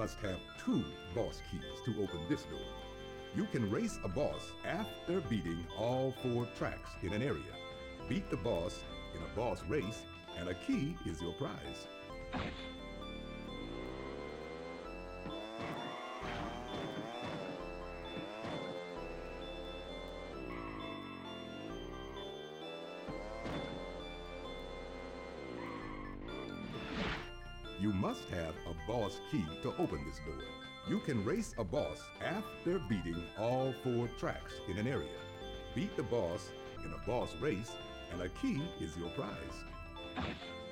must have 2 boss keys to open this door. You can race a boss after beating all 4 tracks in an area. Beat the boss in a boss race, and a key is your prize. You must have a boss key to open this door. You can race a boss after beating all 4 tracks in an area. Beat the boss in a boss race, and a key is your prize.